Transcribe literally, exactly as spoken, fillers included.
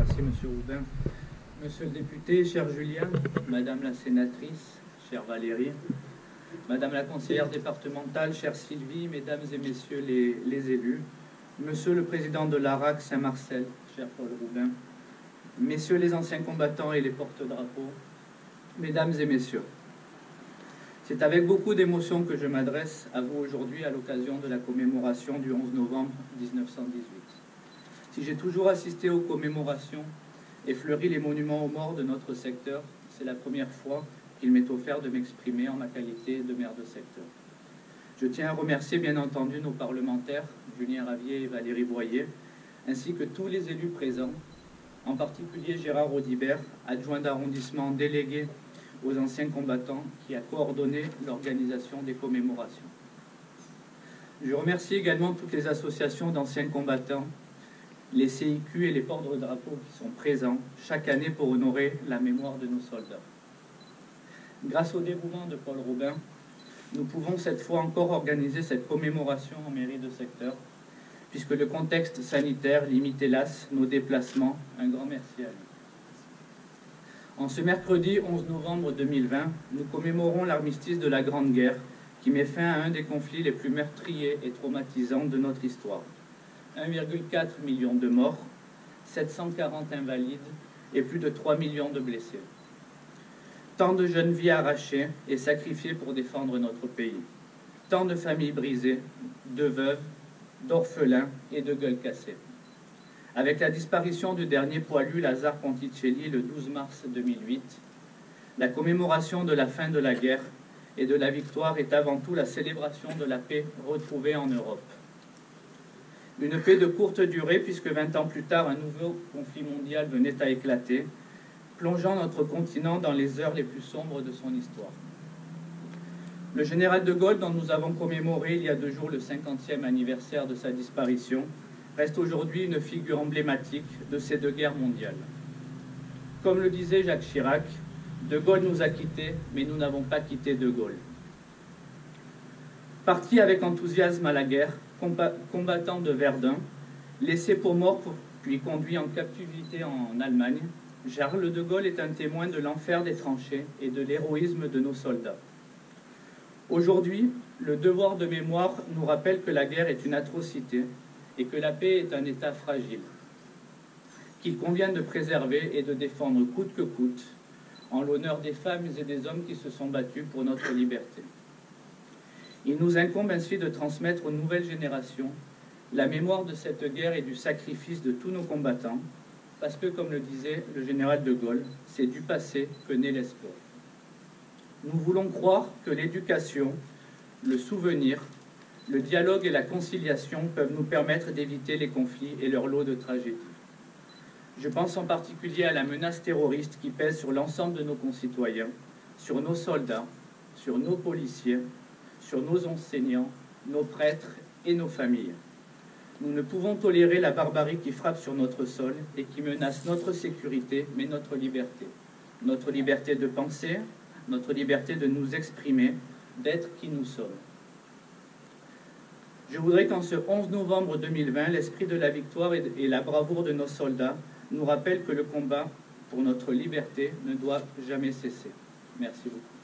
Merci, Monsieur Roubin. Monsieur le député, cher Julien, Madame la sénatrice, chère Valérie, Madame la conseillère départementale, chère Sylvie, Mesdames et Messieurs les, les élus, Monsieur le président de l'A R A C Saint-Marcel, cher Paul Roubin, Messieurs les anciens combattants et les porte-drapeaux, Mesdames et Messieurs, c'est avec beaucoup d'émotion que je m'adresse à vous aujourd'hui à l'occasion de la commémoration du onze novembre mille neuf cent dix-huit. Si j'ai toujours assisté aux commémorations et fleuri les monuments aux morts de notre secteur, c'est la première fois qu'il m'est offert de m'exprimer en ma qualité de maire de secteur. Je tiens à remercier bien entendu nos parlementaires, Julien Ravier et Valérie Boyer, ainsi que tous les élus présents, en particulier Gérard Audibert, adjoint d'arrondissement délégué aux anciens combattants, qui a coordonné l'organisation des commémorations. Je remercie également toutes les associations d'anciens combattants, les C I Q et les porte-drapeaux qui sont présents chaque année pour honorer la mémoire de nos soldats. Grâce au dévouement de Paul Roubin, nous pouvons cette fois encore organiser cette commémoration en mairie de secteur, puisque le contexte sanitaire limite hélas nos déplacements. Un grand merci à lui. En ce mercredi onze novembre deux mille vingt, nous commémorons l'armistice de la Grande Guerre qui met fin à un des conflits les plus meurtriers et traumatisants de notre histoire. un virgule quatre million de morts, sept cent quarante invalides et plus de trois millions de blessés. Tant de jeunes vies arrachées et sacrifiées pour défendre notre pays. Tant de familles brisées, de veuves, d'orphelins et de gueules cassées. Avec la disparition du dernier poilu Lazare Ponticelli le douze mars deux mille huit, la commémoration de la fin de la guerre et de la victoire est avant tout la célébration de la paix retrouvée en Europe. Une paix de courte durée puisque vingt ans plus tard, un nouveau conflit mondial venait à éclater, plongeant notre continent dans les heures les plus sombres de son histoire. Le général de Gaulle, dont nous avons commémoré il y a deux jours le cinquantième anniversaire de sa disparition, reste aujourd'hui une figure emblématique de ces deux guerres mondiales. Comme le disait Jacques Chirac, de Gaulle nous a quittés, mais nous n'avons pas quitté de Gaulle. Parti avec enthousiasme à la guerre, combattant de Verdun, laissé pour mort puis conduit en captivité en Allemagne, Charles de Gaulle est un témoin de l'enfer des tranchées et de l'héroïsme de nos soldats. Aujourd'hui, le devoir de mémoire nous rappelle que la guerre est une atrocité et que la paix est un état fragile, qu'il convient de préserver et de défendre coûte que coûte, en l'honneur des femmes et des hommes qui se sont battus pour notre liberté. Il nous incombe ainsi de transmettre aux nouvelles générations la mémoire de cette guerre et du sacrifice de tous nos combattants, parce que, comme le disait le général de Gaulle, c'est du passé que naît l'espoir. Nous voulons croire que l'éducation, le souvenir, le dialogue et la conciliation peuvent nous permettre d'éviter les conflits et leur lot de tragédies. Je pense en particulier à la menace terroriste qui pèse sur l'ensemble de nos concitoyens, sur nos soldats, sur nos policiers, sur nos enseignants, nos prêtres et nos familles. Nous ne pouvons tolérer la barbarie qui frappe sur notre sol et qui menace notre sécurité, mais notre liberté. Notre liberté de penser, notre liberté de nous exprimer, d'être qui nous sommes. Je voudrais qu'en ce onze novembre deux mille vingt, l'esprit de la victoire et la bravoure de nos soldats nous rappellent que le combat pour notre liberté ne doit jamais cesser. Merci beaucoup.